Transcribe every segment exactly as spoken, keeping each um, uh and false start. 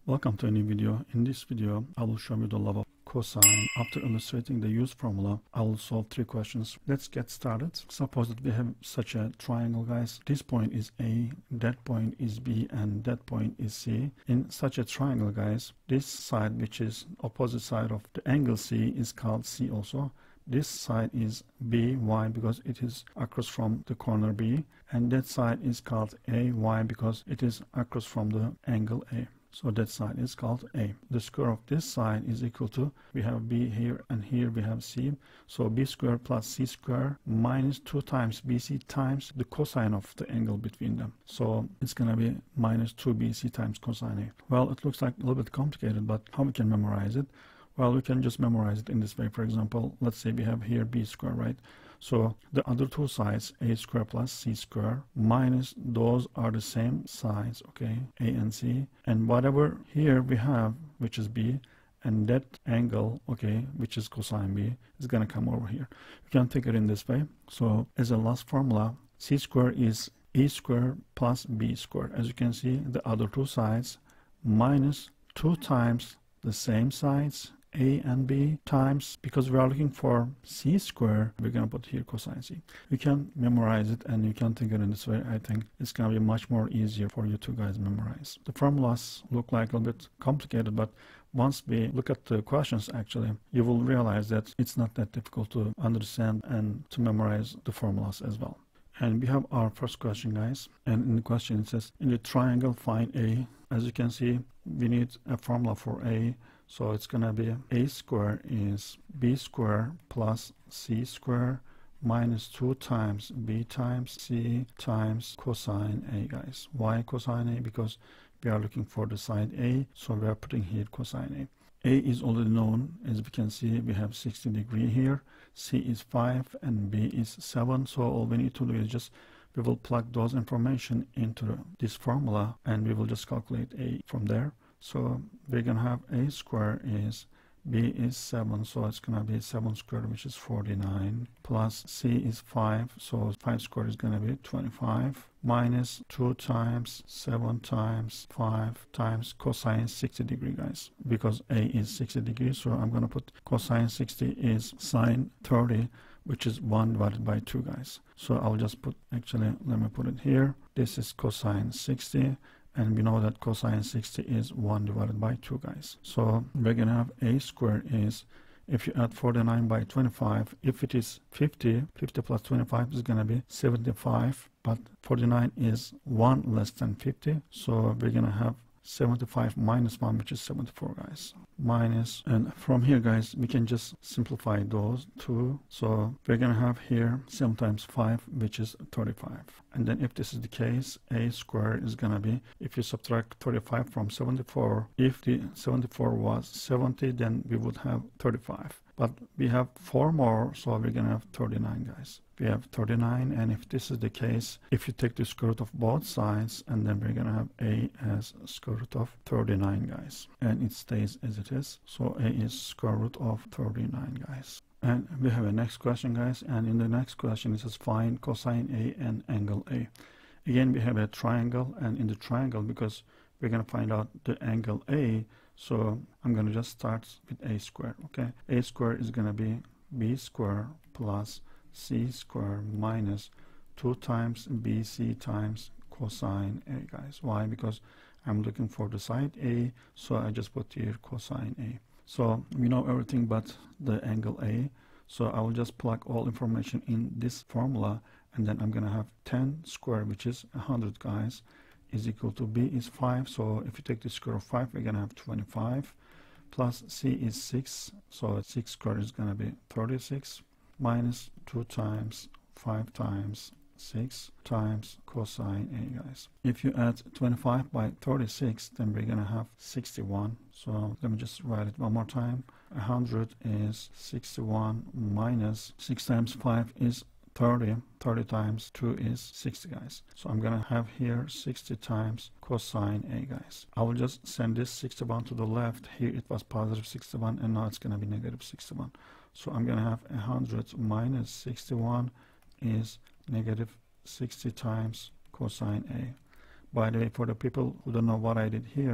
Welcome to a new video. In this video, I will show you the love of cosine. After illustrating the use formula, I will solve three questions. Let's get started. Suppose that we have such a triangle, guys. This point is A, that point is B, and that point is C. In such a triangle, guys, this side, which is opposite side of the angle C, is called C also. This side is B. Why? Because it is across from the corner B. And that side is called A. Why? Because it is across from the angle A. So that side is called A. The square of this side is equal to, we have B here and here we have C. So B squared plus C squared minus two times B C times the cosine of the angle between them. So it's going to be minus two B C times cosine A. Well, it looks like a little bit complicated, but how we can memorize it? Well, we can just memorize it in this way. For example, let's say we have here B squared, right? So the other two sides, A squared plus C squared, minus those are the same sides, okay, A and C. And whatever here we have, which is B, and that angle, okay, which is cosine B, is going to come over here. You can think it in this way. So as a last formula, C squared is A squared plus B squared. As you can see, the other two sides minus two times the same sides, A and B, times, because we are looking for C square, we're going to put here cosine C. You can memorize it and you can think it in this way. I think it's going to be much more easier for you to guys memorize. The formulas look like a little bit complicated, but once we look at the questions, actually, you will realize that it's not that difficult to understand and to memorize the formulas as well. And we have our first question, guys. And in the question, it says, in the triangle, find A. As you can see, we need a formula for A. So it's going to be A squared is B squared plus C squared minus two times B times C times cosine A, guys. Why cosine A? Because we are looking for the side A, so we are putting here cosine A. A is already known. As we can see, we have sixty degree here. C is five and B is seven. So all we need to do is just, we will plug those information into this formula and we will just calculate A from there. So we're going to have A squared is B is seven, so it's going to be seven squared, which is forty-nine, plus C is five, so five squared is going to be twenty-five, minus two times seven times five times cosine sixty degree, guys, because A is sixty degrees. So I'm going to put cosine sixty is sine thirty, which is one divided by two, guys. So I'll just put, actually, let me put it here. This is cosine sixty. And we know that cosine sixty is one divided by two, guys. So we're going to have A squared is, if you add forty-nine by twenty-five, if it is fifty, fifty plus twenty-five is going to be seventy-five. But forty-nine is one less than fifty. So we're going to have seventy-five minus one, which is seventy-four, guys. Minus, and from here, guys, we can just simplify those two. So we're going to have here seven times five, which is thirty-five. And then if this is the case, A squared is going to be, if you subtract thirty-five from seventy-four, if the seventy-four was seventy, then we would have thirty-five. But we have four more, so we're going to have thirty-nine, guys. We have thirty-nine, and if this is the case, if you take the square root of both sides, and then we're going to have A as square root of thirty-nine, guys. And it stays as it is. So A is square root of thirty-nine, guys. And we have a next question, guys. And in the next question, it says find cosine A and angle A. Again, we have a triangle, and in the triangle, because we're going to find out the angle A, so I'm going to just start with A squared, okay? A squared is going to be B squared plus C squared minus two times B C times cosine A, guys. Why? Because I'm looking for the side A, so I just put here cosine A. So we know everything but the angle A, so I will just plug all information in this formula, and then I'm going to have ten squared, which is one hundred, guys, is equal to B is five. So if you take the square of five, we're going to have twenty-five, plus C is six, so six squared is going to be thirty-six, minus two times five times six times cosine A, guys. If you add twenty-five by thirty-six, then we're going to have sixty-one. So let me just write it one more time. one hundred is sixty-one minus six times five is thirty. thirty times two is sixty, guys. So I'm going to have here sixty times cosine A, guys. I will just send this sixty-one to the left. Here it was positive sixty-one, and now it's going to be negative sixty-one. So I'm going to have one hundred minus sixty-one is negative sixty times cosine A. By the way, for the people who don't know what I did here,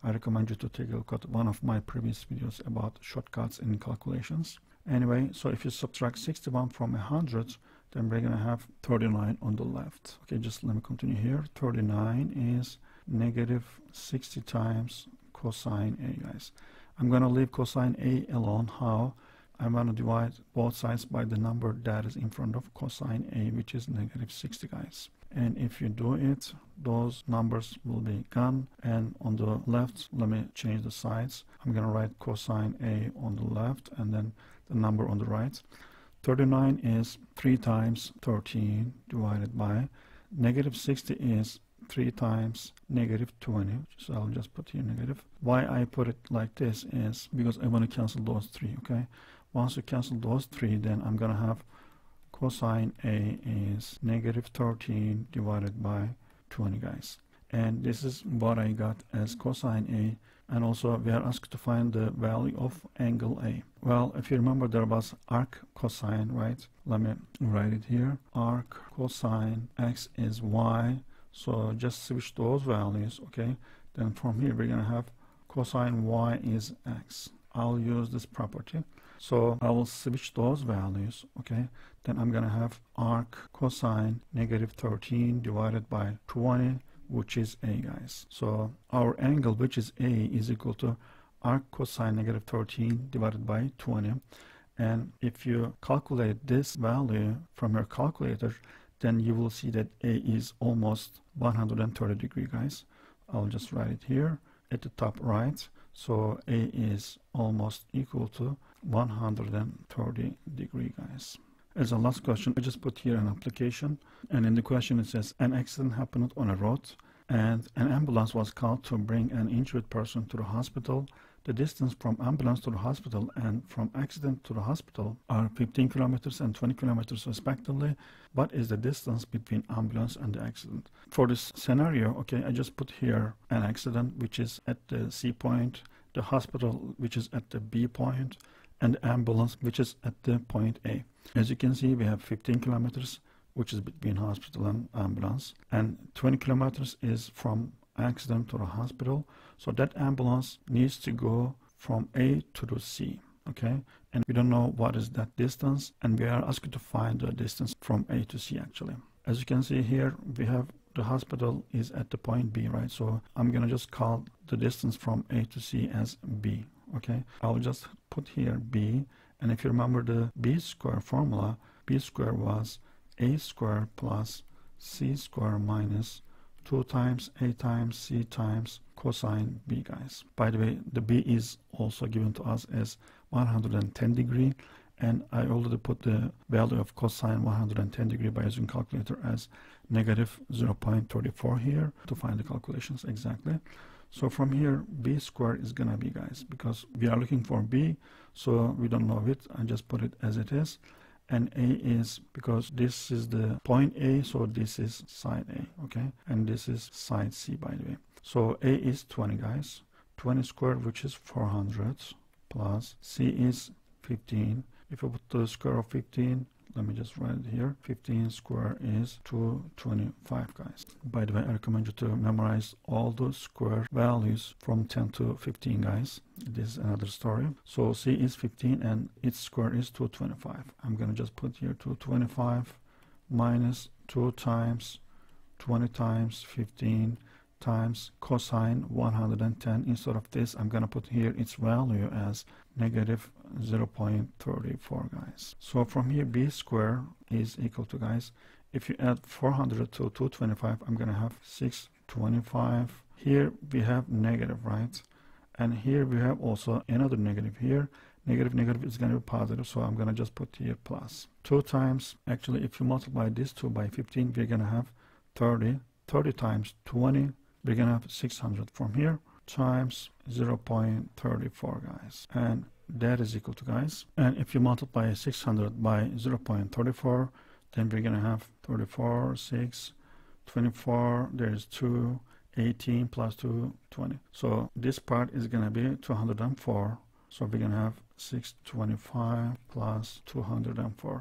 I recommend you to take a look at one of my previous videos about shortcuts in calculations. Anyway, so if you subtract sixty-one from one hundred, then we're going to have thirty-nine on the left. Okay, just let me continue here. thirty-nine is negative sixty times cosine A, guys. I'm going to leave cosine A alone. How? I'm going to divide both sides by the number that is in front of cosine A, which is negative sixty, guys. And if you do it, those numbers will be gone. And on the left, let me change the sides. I'm going to write cosine A on the left and then the number on the right. thirty-nine is three times thirteen divided by negative sixty is three times negative twenty. So I'll just put here negative. Why I put it like this is because I want to cancel those three, okay? Once you cancel those three, then I'm going to have cosine A is negative thirteen divided by twenty, guys. And this is what I got as cosine A. And also we are asked to find the value of angle A. Well, if you remember, there was arc cosine, right? Let me write it here. Arc cosine X is Y. So just switch those values, okay? Then from here we're going to have cosine Y is X. I'll use this property. So I will switch those values, okay? Then I'm going to have arc cosine negative thirteen divided by twenty, which is A, guys. So our angle, which is A, is equal to arc cosine negative thirteen divided by twenty. And if you calculate this value from your calculator, then you will see that A is almost one hundred thirty degree, guys. I'll just write it here at the top right. So A is almost equal to one hundred thirty degree, guys. As a last question, I just put here an application, and in the question it says an accident happened on a road and an ambulance was called to bring an injured person to the hospital. The distance from ambulance to the hospital and from accident to the hospital are fifteen kilometers and twenty kilometers respectively. What is the distance between ambulance and the accident? For this scenario, okay, I just put here an accident which is at the C point, the hospital which is at the B point, and the ambulance which is at the point A. As you can see, we have fifteen kilometers which is between hospital and ambulance, and twenty kilometers is from accident to the hospital. So that ambulance needs to go from A to the C, okay? And we don't know what is that distance, and we are asked to find the distance from A to C, actually. As you can see here, we have the hospital is at the point B, right? So I'm gonna just call the distance from A to C as B, okay? I'll just put here B, and if you remember the B square formula, B square was A square plus C square minus two times A times C times cosine B, guys. By the way, the B is also given to us as one hundred ten degree, and I already put the value of cosine one hundred ten degree by using calculator as negative zero point three four here to find the calculations exactly. So from here, B squared is gonna be, guys, because we are looking for B, so we don't know it. I just put it as it is. And A is, because this is the point A, so this is side A, okay? And this is side C, by the way. So A is twenty, guys. twenty squared, which is four hundred, plus C is fifteen. If I put the square of fifteen, let me just write it here. fifteen square is two hundred twenty-five, guys. By the way, I recommend you to memorize all the square values from ten to fifteen, guys. This is another story. So C is fifteen and its square is two hundred twenty-five. I'm going to just put here two hundred twenty-five minus two times twenty times fifteen times cosine one hundred ten. Instead of this, I'm going to put here its value as negative zero point three four, guys. So from here, B square is equal to, guys, if you add four hundred to two hundred twenty-five, I'm going to have six hundred twenty-five. Here we have negative, right? And here we have also another negative here. Negative, negative is going to be positive, so I'm going to just put here plus. two times, actually, if you multiply this two by fifteen, we're going to have thirty. thirty times twenty, we're going to have six hundred from here, times zero point three four, guys. And that is equal to, guys, and if you multiply six hundred by zero point three four, then we're going to have thirty-four, six, twenty-four, there's two, eighteen plus two, twenty. So this part is going to be two hundred four. So we're going to have six hundred twenty-five plus two hundred four.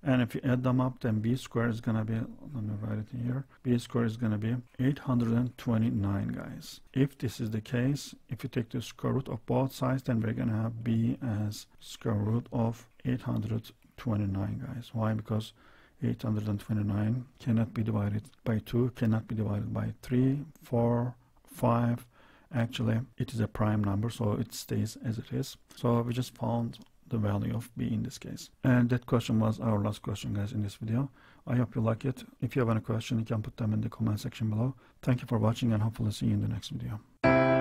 And if you add them up, then b squared is going to be, let me write it here, b squared is going to be eight hundred twenty-nine, guys. If this is the case, if you take the square root of both sides, then we're going to have b as square root of eight hundred twenty-nine, guys. Why? Because eight hundred twenty-nine cannot be divided by two, cannot be divided by three, four, five. Actually, it is a prime number, so it stays as it is. So we just found the value of b in this case. And that question was our last question, guys, in this video. I hope you like it. If you have any question, you can put them in the comment section below. Thank you for watching, and hopefully see you in the next video.